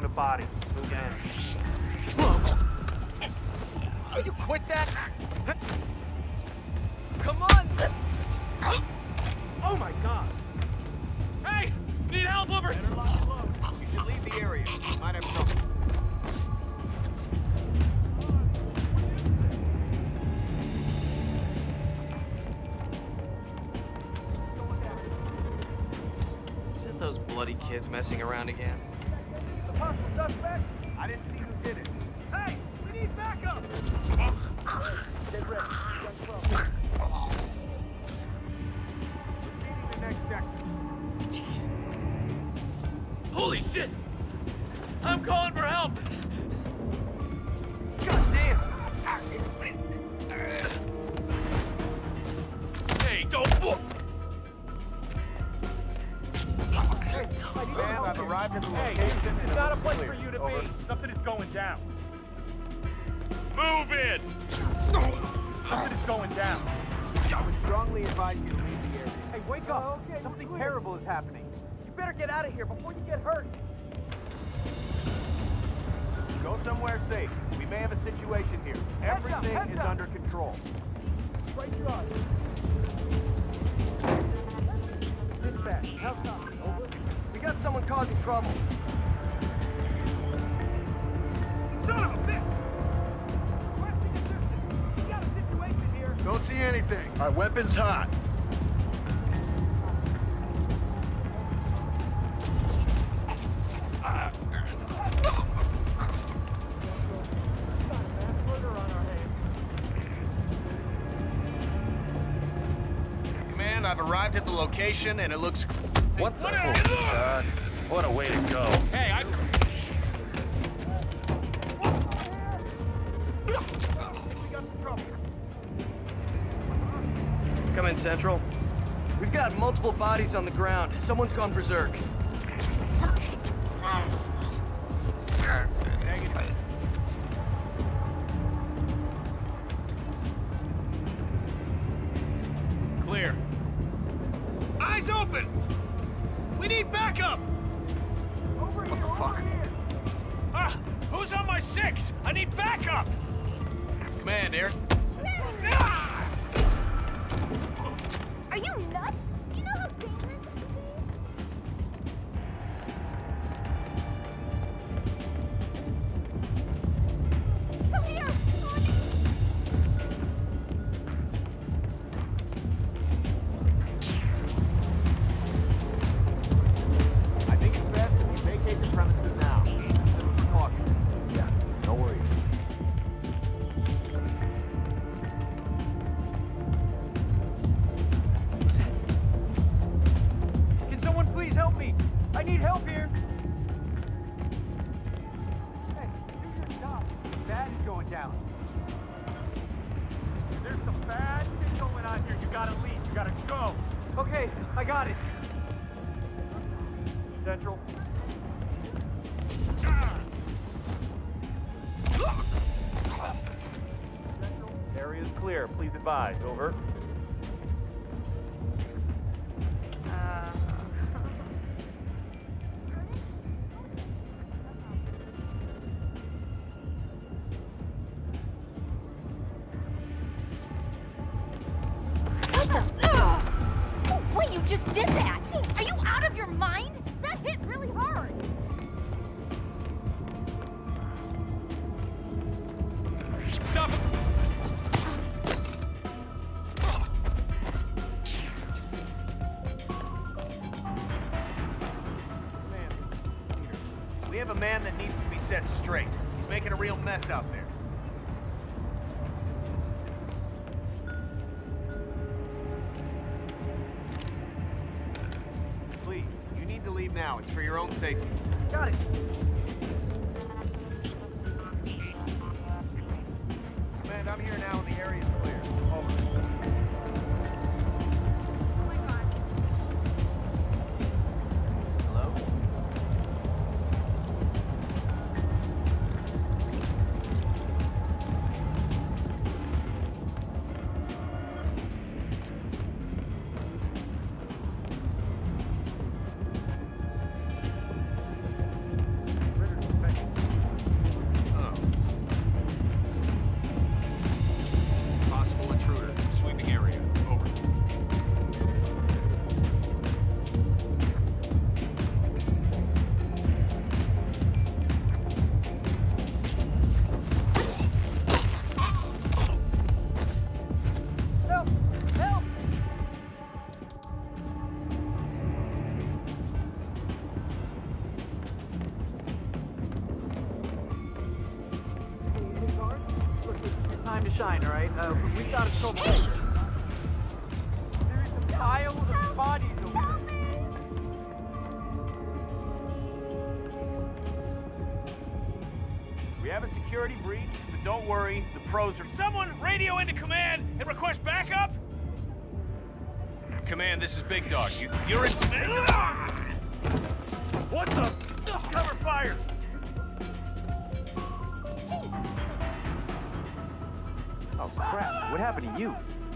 found a body. Move in. You quit that? Come on! Oh my god! Hey! Need help over! Better lock and load. You should leave the area. You might have trouble. Is it those bloody kids messing around again? The possible suspect? I didn't see who did it. Hey! We need backup! Get ready. Proceeding to next sector. Jeez. Holy shit! I'm calling for help! God damn! Hey, don't... Ma'am, I've arrived at the location. It's not a place for you to be. Something is going down. Move in! Something is going down. I would strongly advise you to leave the area. Hey, wake up! Okay, something terrible is happening. You better get out of here before you get hurt. Go somewhere safe. We may have a situation here. Everything is under control. Right shot. Dispatch, how's that? Over. We got someone causing trouble. Son of a bitch! Requesting assistance. We got a situation here. Don't see anything. Our weapon's hot. Command, I've arrived at the location and it looks... What the fuck, son? What a way to go. Hey, I... Come in, Central. We've got multiple bodies on the ground. Someone's gone berserk. Clear. Eyes open! We need backup! Over here, What the fuck? over here. Who's on my 6? I need backup! Command, Eric. Are you nuts? Do you know how dangerous this is? Come here! I think it's best if we vacate the premises now. Consider precaution. Yeah, no worries. Can someone please help me? I need help here. Hey, do your job. Bad is going down. There's some bad shit going on here. You gotta leave. You gotta go. Okay, I got it. Central. Central. Area is clear. Please advise. Over. What the? Wait, you just did that! Are you out of your mind? That hit really hard! Stop it! We have a man that needs to be set straight. He's making a real mess out there. Please, you need to leave now. It's for your own safety. Got it. Command, I'm here now and the area is clear. Over. Hello? sign, all right? We got a trouble. Hey! There's some piles of bodies over there. We have a security breach, but don't worry, the pros are... Someone radio into command and request backup? Command, this is Big Dog. You're in... What the... Cover fire! Oh, crap. What happened to you?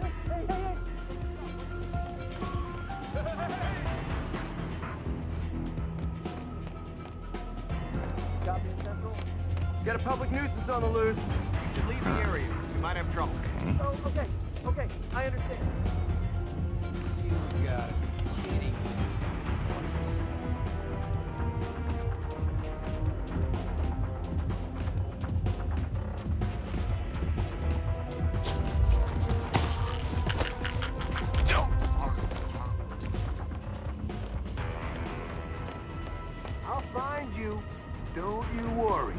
Copy, Central. Got a public nuisance on the loose. You should leave the area. You might have trouble. Oh, okay. Okay, I understand. You got it. Kidding me? I'll find you. Don't you worry.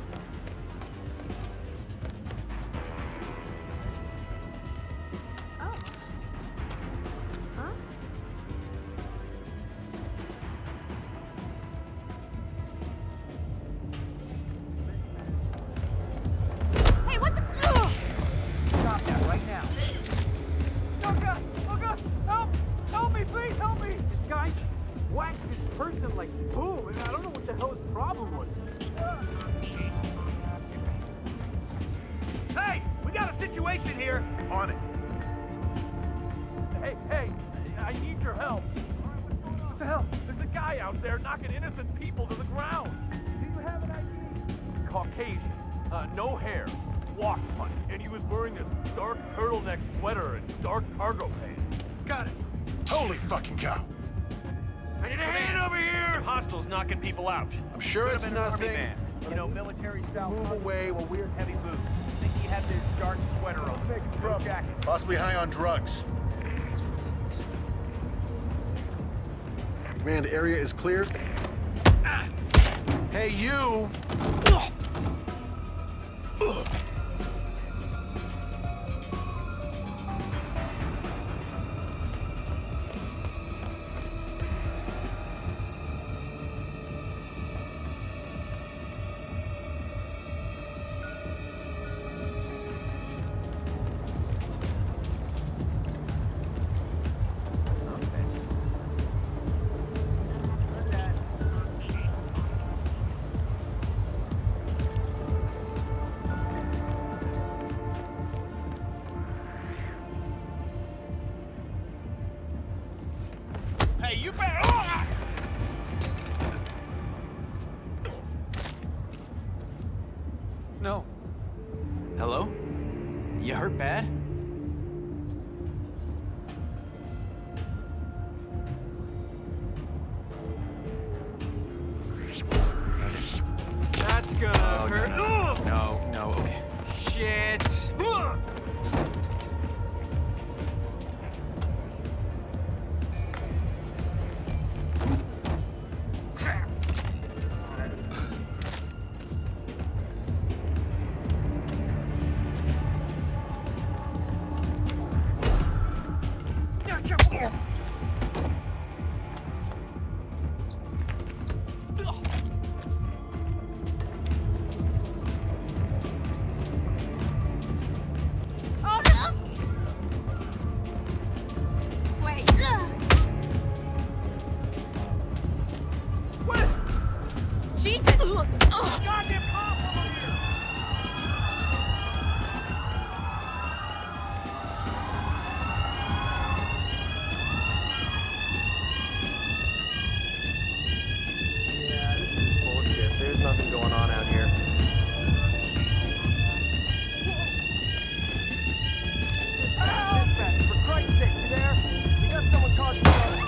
Oh. Huh? Hey, what the... Ugh! Stop that right now. Oh, God! Oh, God! Help! Help me, please! Help me! This guy whacked this person like boom, and I don't know what the hell his problem was. Hey! We got a situation here! On it. Hey, I need your help. What the hell? There's a guy out there knocking innocent people to the ground. Do you have an ID? Caucasian, no hair, washed punch, and he was wearing this dark turtleneck sweater and dark cargo pants. Got it. Holy fucking cow. I need a hand over here! Hostiles knocking people out. I'm sure it's Could've been an army nothing. man. You know, military style. Move away while wearing heavy boots. I think he had this dark sweater on. No jacket. Possibly high on drugs. Command, area is clear. Hey, you! Hey, you better... No. Hello? You hurt bad? That's gonna hurt. No, okay. Shit. Oh, no! Wait. What? Jesus! Goddamn cop over here! Yeah, this is bullshit. There's nothing going on out here. Dispatch, for Christ's sake, you there? We got someone causing trouble.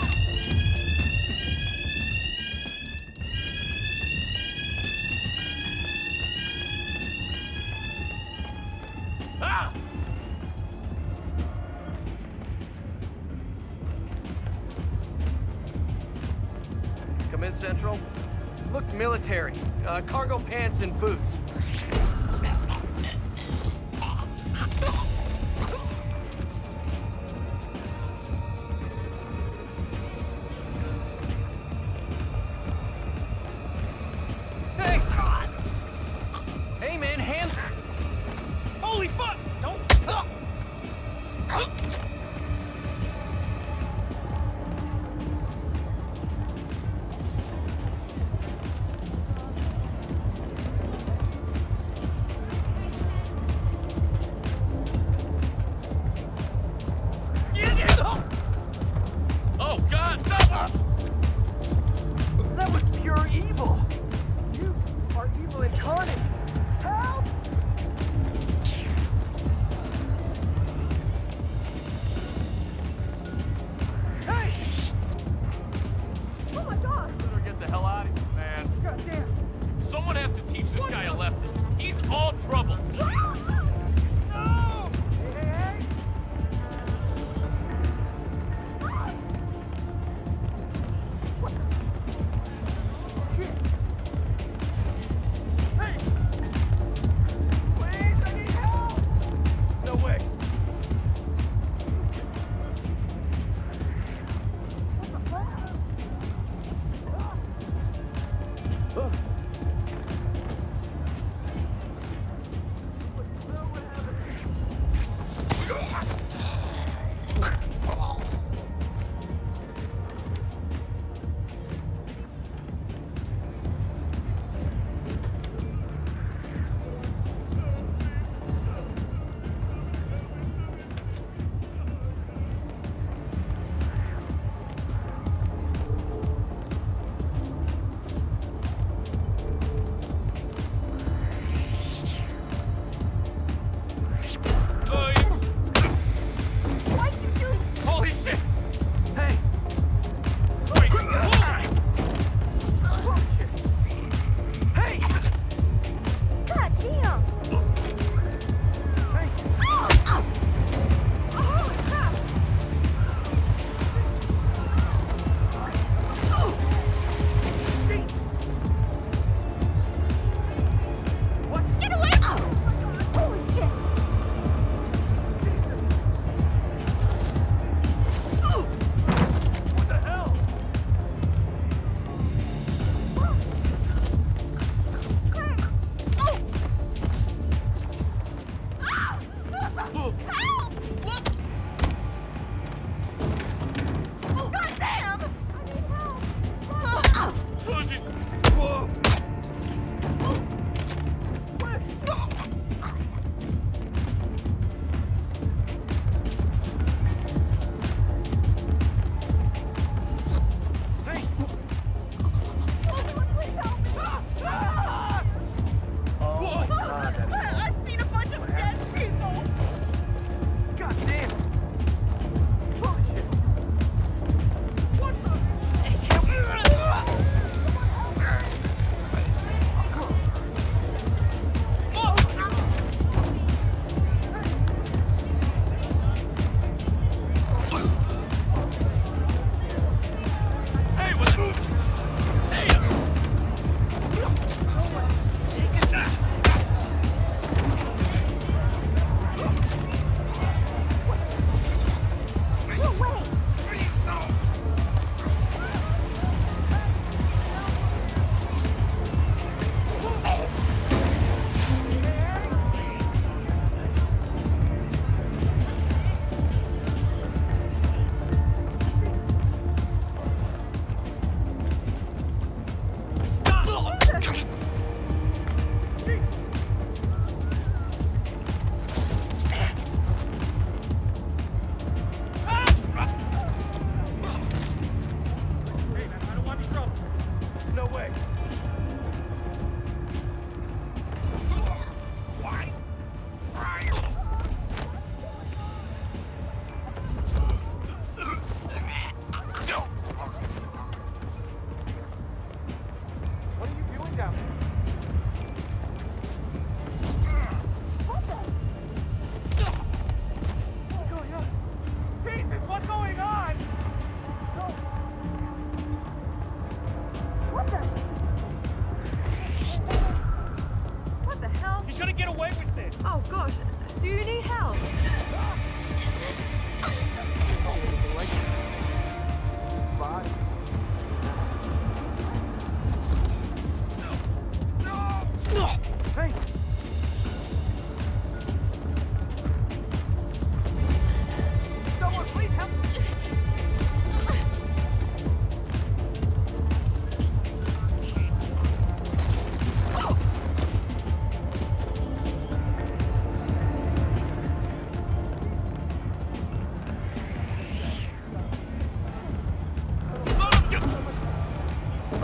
Ah! Come in, Central. Looked military. Cargo pants and boots.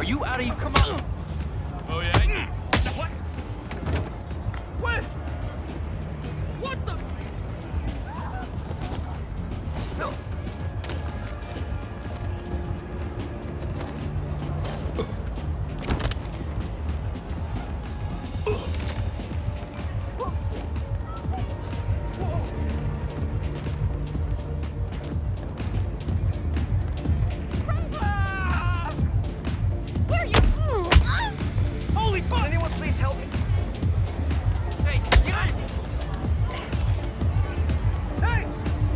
Are you out of your... Come on! Oh, yeah? What? What? What the... Where are you? Holy fuck! Anyone please help me? Hey, get out! Hey!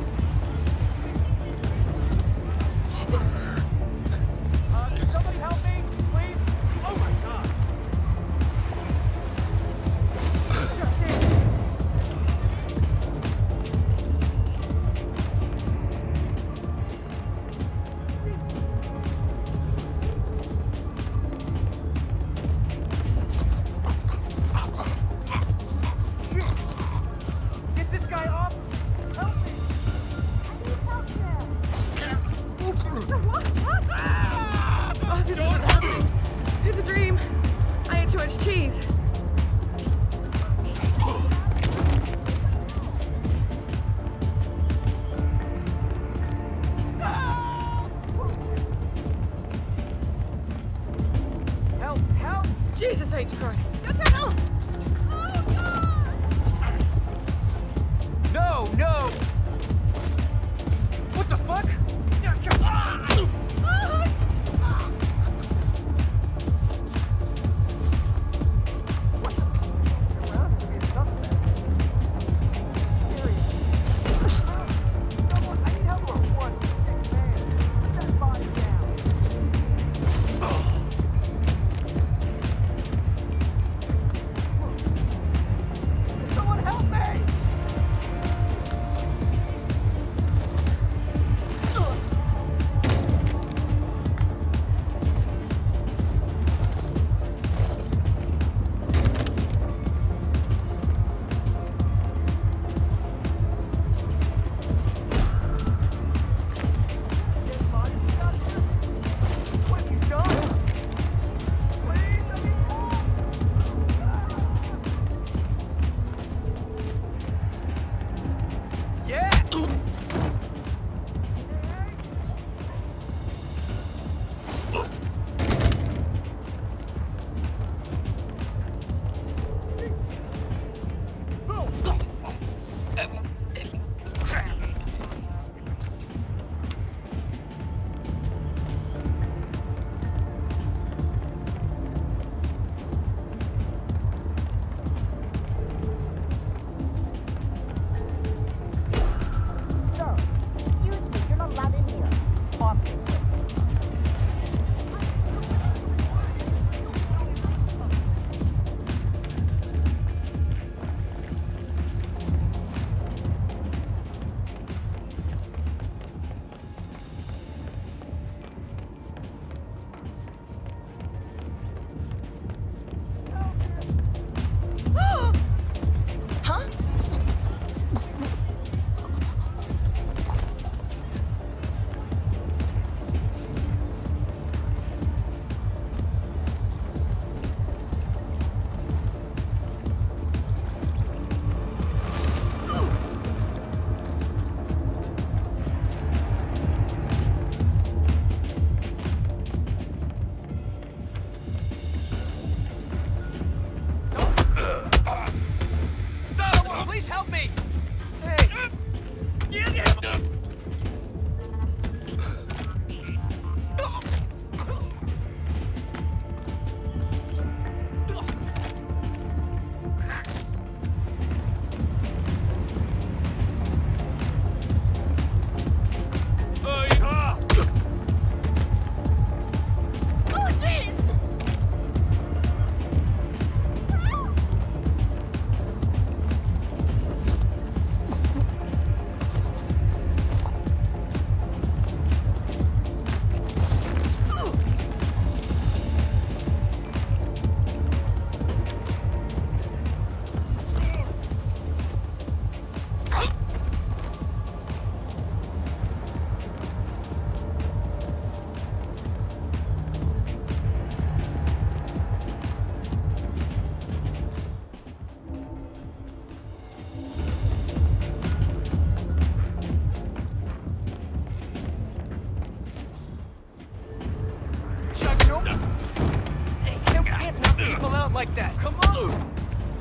Somebody help me, please? Oh my god! Get this guy off! Help me! Oh, this isn't happening. It's a dream. I ate too much cheese. Help! Help! Jesus H. Christ. No! No! What the fuck? out like that. Come on!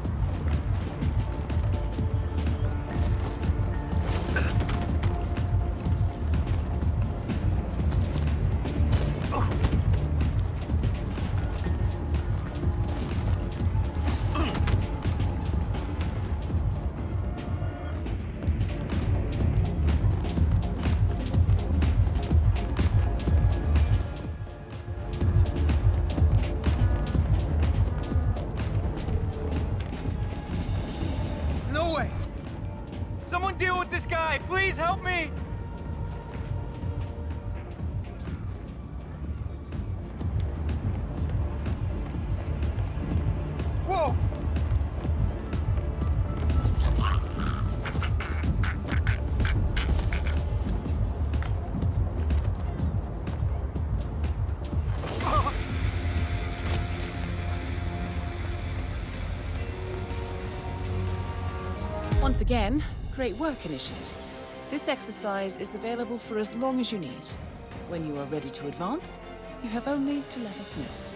Someone deal with this guy! Please help me! Whoa! Once again, great work, Initiate. This exercise is available for as long as you need. When you are ready to advance, you have only to let us know.